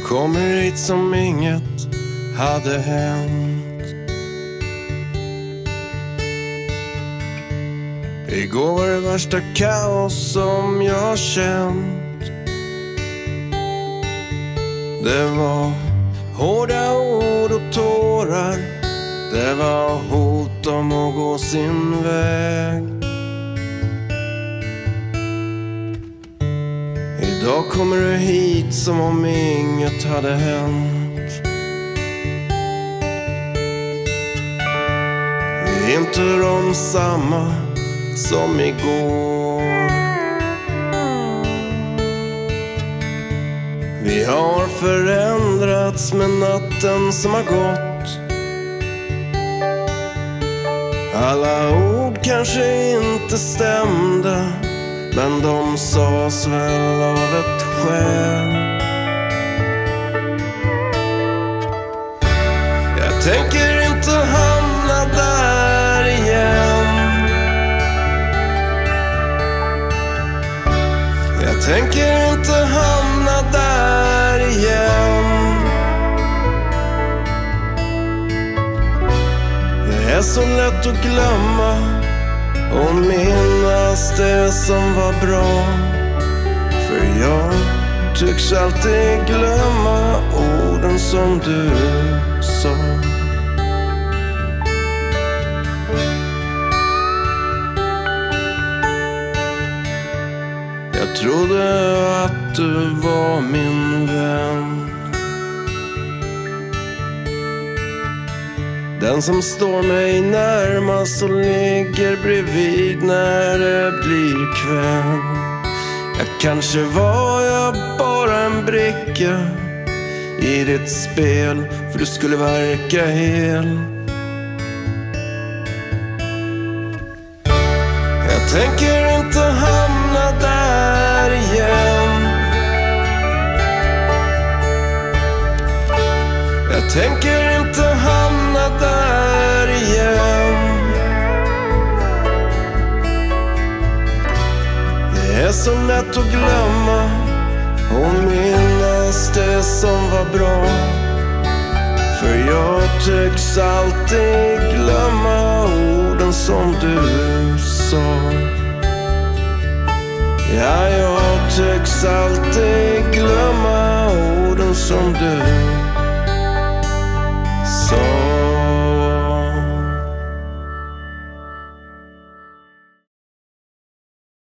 kommer hit som inget hade hänt. Igår var det värsta kaos som jag känt. Det var hårda ord och tårar. Det var hot om att gå sin väg. Idag kommer du hit som om inget hade hänt. Vi är inte de samma som igår. Vi har förändrats med natten som har gått. Alla ord kanske inte stämde, men de sas väl av ett skäl. Jag tänker inte hamna där igen. Jag tänker inte hamna där igen. Det är så lätt att glömma och minnas det som var bra. För jag tycks alltid glömma orden som du sa. Jag trodde att du var min vän, den som står mig närmast och ligger bredvid när det blir kväll. Jag kanske var jag bara en bricka i ditt spel, för du skulle verka hel. Jag tänker inte hamna där igen. Jag tänker inte hamna där igen. Det är så lätt att glömma och minnas det som var bra. För jag tycks alltid glömma orden som du sa. Ja, jag tycks alltid glömma orden som du sa.